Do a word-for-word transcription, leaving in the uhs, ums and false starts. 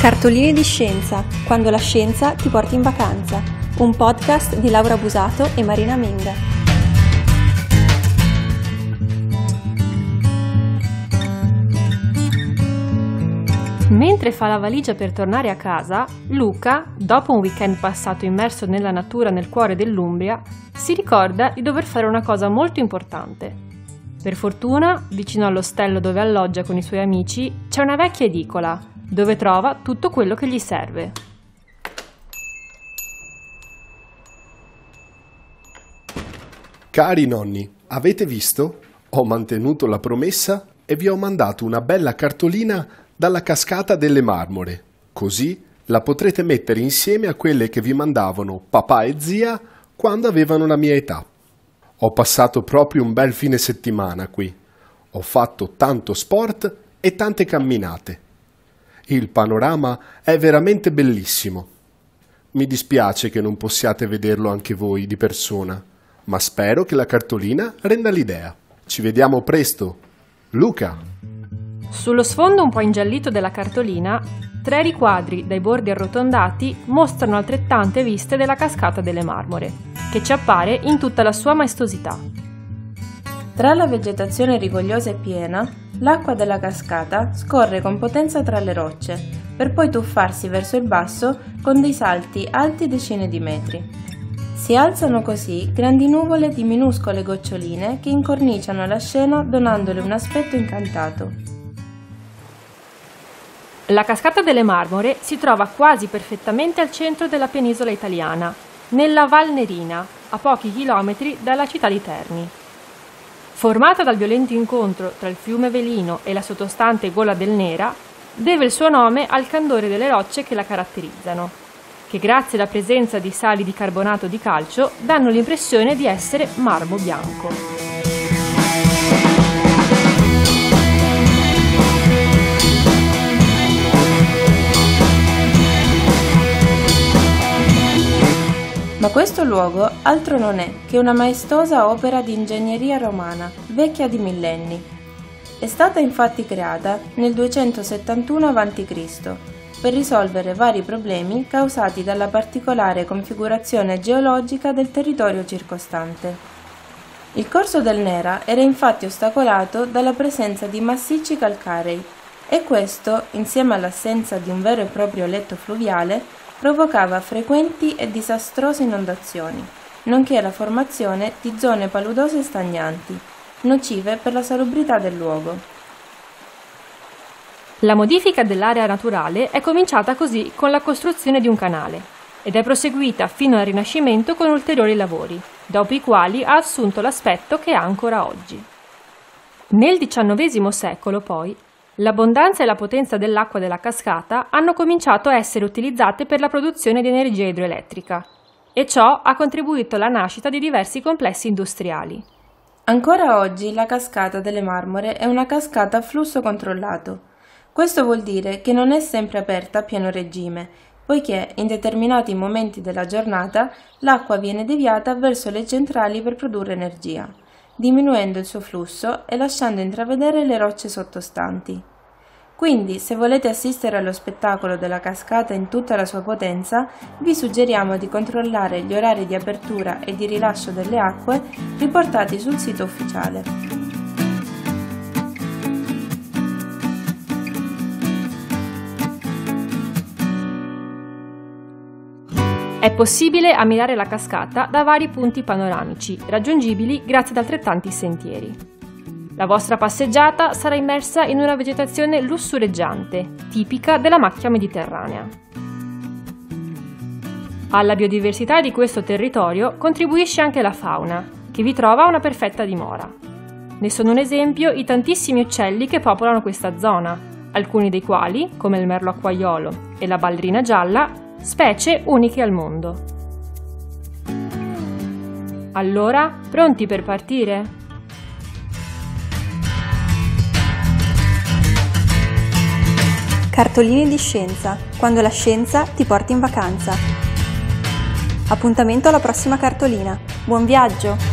Cartoline di scienza, quando la scienza ti porta in vacanza. Un podcast di Laura Busato e Marina Menga. Mentre fa la valigia per tornare a casa, Luca, dopo un weekend passato immerso nella natura nel cuore dell'Umbria, si ricorda di dover fare una cosa molto importante. Per fortuna, vicino all'ostello dove alloggia con i suoi amici, c'è una vecchia edicola, dove trova tutto quello che gli serve. Cari nonni, avete visto? Ho mantenuto la promessa e vi ho mandato una bella cartolina dalla cascata delle Marmore. Così la potrete mettere insieme a quelle che vi mandavano papà e zia quando avevano la mia età. Ho passato proprio un bel fine settimana qui. Ho fatto tanto sport e tante camminate. Il panorama è veramente bellissimo. Mi dispiace che non possiate vederlo anche voi di persona, ma spero che la cartolina renda l'idea. Ci vediamo presto. Luca. Sullo sfondo un po' ingiallito della cartolina, tre riquadri dai bordi arrotondati mostrano altrettante viste della cascata delle Marmore, che ci appare in tutta la sua maestosità. Tra la vegetazione rigogliosa e piena, l'acqua della cascata scorre con potenza tra le rocce, per poi tuffarsi verso il basso con dei salti alti decine di metri. Si alzano così grandi nuvole di minuscole goccioline che incorniciano la scena donandole un aspetto incantato. La cascata delle Marmore si trova quasi perfettamente al centro della penisola italiana, nella Val Nerina, a pochi chilometri dalla città di Terni. Formata dal violento incontro tra il fiume Velino e la sottostante Gola del Nera, deve il suo nome al candore delle rocce che la caratterizzano, che grazie alla presenza di sali di carbonato di calcio danno l'impressione di essere marmo bianco. Ma questo luogo altro non è che una maestosa opera di ingegneria romana, vecchia di millenni. È stata infatti creata nel duecentosettantuno avanti Cristo per risolvere vari problemi causati dalla particolare configurazione geologica del territorio circostante. Il corso del Nera era infatti ostacolato dalla presenza di massicci calcarei e questo, insieme all'assenza di un vero e proprio letto fluviale, provocava frequenti e disastrose inondazioni, nonché la formazione di zone paludose e stagnanti, nocive per la salubrità del luogo. La modifica dell'area naturale è cominciata così con la costruzione di un canale ed è proseguita fino al Rinascimento con ulteriori lavori, dopo i quali ha assunto l'aspetto che ha ancora oggi. Nel diciannovesimo secolo, poi, l'abbondanza e la potenza dell'acqua della cascata hanno cominciato a essere utilizzate per la produzione di energia idroelettrica e ciò ha contribuito alla nascita di diversi complessi industriali. Ancora oggi la cascata delle Marmore è una cascata a flusso controllato. Questo vuol dire che non è sempre aperta a pieno regime, poiché in determinati momenti della giornata l'acqua viene deviata verso le centrali per produrre energia, diminuendo il suo flusso e lasciando intravedere le rocce sottostanti. Quindi, se volete assistere allo spettacolo della cascata in tutta la sua potenza, vi suggeriamo di controllare gli orari di apertura e di rilascio delle acque riportati sul sito ufficiale. È possibile ammirare la cascata da vari punti panoramici, raggiungibili grazie ad altrettanti sentieri. La vostra passeggiata sarà immersa in una vegetazione lussureggiante, tipica della macchia mediterranea. Alla biodiversità di questo territorio contribuisce anche la fauna, che vi trova una perfetta dimora. Ne sono un esempio i tantissimi uccelli che popolano questa zona, alcuni dei quali, come il merlo acquaiolo e la ballerina gialla, specie uniche al mondo. Allora, pronti per partire? Cartoline di scienza, quando la scienza ti porta in vacanza. Appuntamento alla prossima cartolina. Buon viaggio!